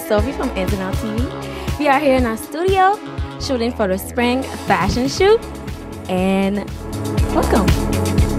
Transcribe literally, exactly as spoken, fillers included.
Sophie from Ins and Out T V. We are here in our studio shooting for the spring fashion shoot, and welcome.